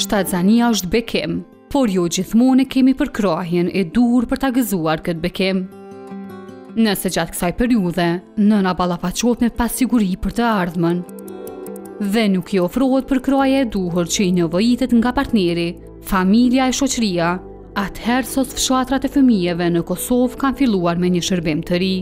Shtatzania është bekim, por jo gjithmonë e kemi përkrahjen e dur për ta gëzuar këtë bekim. Nëse gjatë kësaj periudhe, nëna ballafaqohet me pasiguri për të ardhmen dhe nuk i ofrohet përkrahja e duhur që i nevojitet nga partneri, familja e shoqëria, atëherë sos fshatrat e fëmijëve në Kosovë kanë filluar me një shërbim të ri.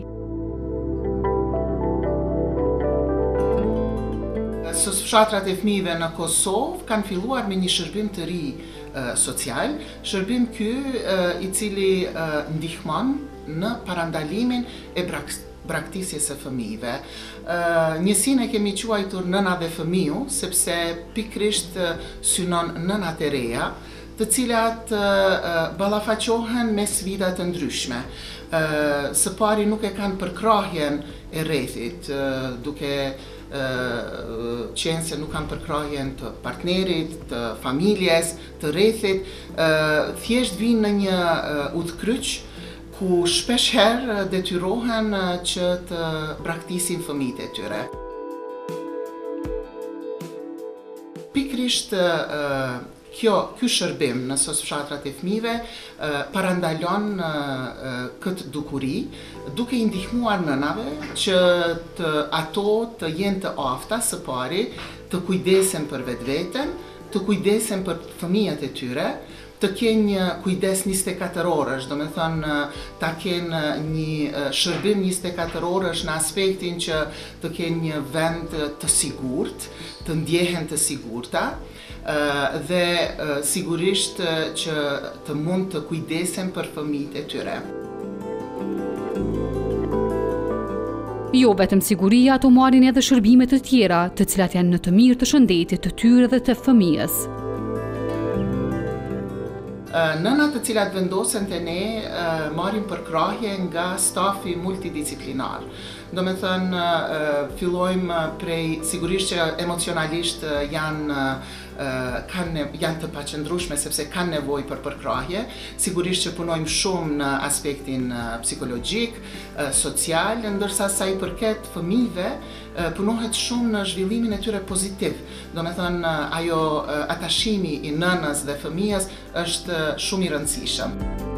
Sos fshatrat e fëmijëve në Kosovë kanë filluar me një shërbim të ri social, shërbim ky i cili ndihmon në parandalimin e braktisjes së fëmijëve. Njësinë e kemi quajtur Nëna dhe Fëmiu, sepse pikërisht synon nënat e reja, të cilat ballafaqohen me sfida të ndryshme. Së pari nuk e kanë përkrahjen e rrethit, duke qenë se nuk kanë përkrahjen të partnerit, të familjes, të rrethit, thjesht vinë në një udhkryq ku shpeshherë detyrohen që të braktisin fëmijët e tyre. Pikërisht ky shërbim në sos fshatrat e fëmijëve parandalon këtë dukuri, duke i ndihmuar nënave që ato të jenë të afta së pari, të kujdesen për vetveten, të kujdesen për fëmijët e tyre, të kenë një kujdes 24 orësh, do me thënë ta kenë një shërbim 24 orësh në aspektin që të kenë një vend të sigurt, të ndjehen të sigurta, dhe sigurisht që të mund të kujdesen për fëmijët e tyre. Jo vetëm siguria, ato marrin edhe shërbime të tjera, të cilat janë në të mirë të shëndetit të tyre dhe të fëmijës. Nënat të cilat vendosen te ne marrin përkrahje nga stafi multidisciplinar. Do me thënë, fillojmë prej, sigurisht që emocionalisht janë të paqëndrueshme sepse kanë nevojë për përkrahje, sigurisht që punojmë shumë në aspektin psikologjik, social, ndërsa sa i përket fëmijëve, punohet shumë në zhvillimin e tyre pozitiv. Do me thënë, ajo atashimi i nënës dhe fëmijës është shumë i rëndësishëm.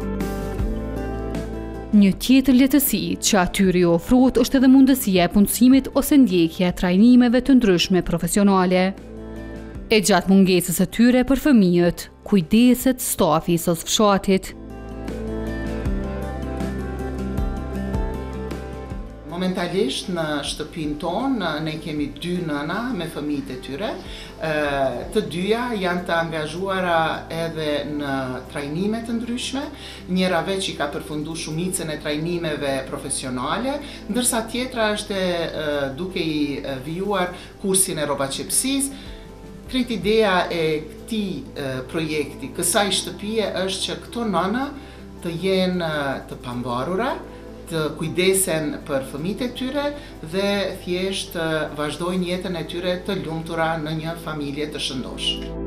Një tjetër lehtësi që atyre i ofrohet është edhe mundësia e punësimit ose ndjekja e trajnimeve të ndryshme profesionale. E gjatë mungesës së tyre për fëmijët, kujdeset stafi i sos fshatit. Momentalisht në shtëpinë tonë ne kemi 2 nëna me fëmijët e tyre. Të dyja janë të angazhuara edhe në trajnime të ndryshme, njëra veç i ka përfunduar shumicën e trajnimeve profesionale, ndërsa tjetra është duke i vijuar kursin e robaqepsisë. Krejt ideja e këtij projekti, kësaj shtëpie, është që këto nëna të jenë të pambarura, të kujdesen për fëmijët e tyre dhe thjesht vazhdojnë jetën e tyre të lumtura në një familje të shëndosh.